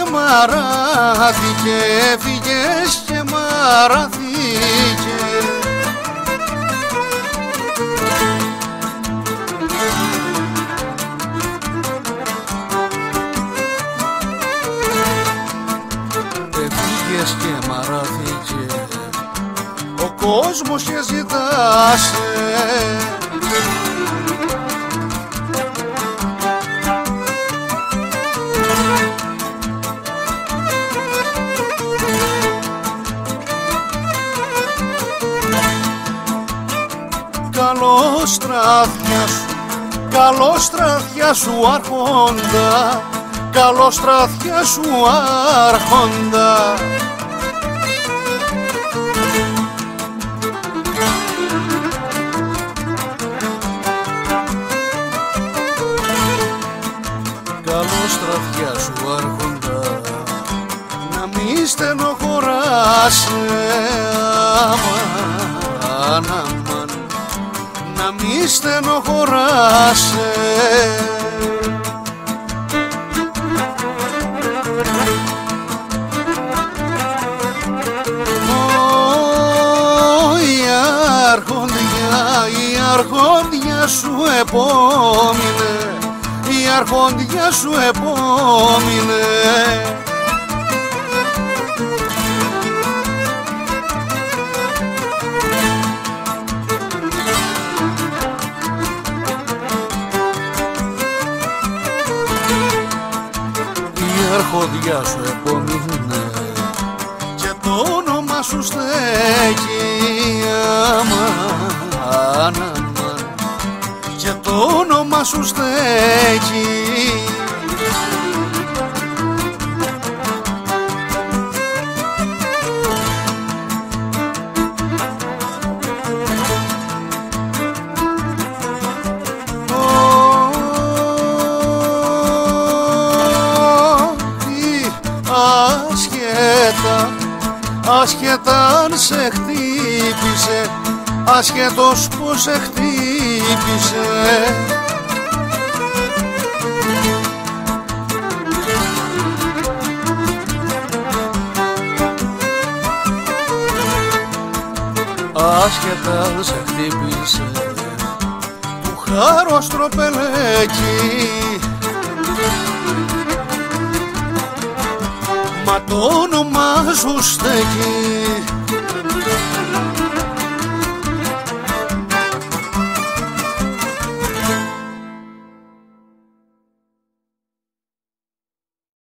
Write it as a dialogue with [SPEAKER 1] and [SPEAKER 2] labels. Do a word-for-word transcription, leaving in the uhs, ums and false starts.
[SPEAKER 1] μαράθηκε, έφυγες και μαράθηκε. Έφυγες και μαράθηκε, ο κόσμος και ζητάσε. Καλώς στράθια σου, καλώς στράθια σου άρχοντα, καλώς στράθια σου άρχοντα. Καλώς στράθια σου άρχοντα, να μη στενοχωράσαι, αμάν, αμάν, να μη στενοχωράσαι. Η αρχόντια, η αρχόντια σου επόμεινε, η αρχόντια σου επόμεινε. Η αρχόντια σου επόμεινε και το όνομα σου στέκει, αμάν, αμάν, και το όνομα σου στέκει. Ασχέτα, ασχέτα αν σε χτύπησε, ασχέτως πως σε χτύπησε. Ασχέτα αν σε χτύπησε, του χάρου στροπελέκι, μα το όνομα σου στέκει.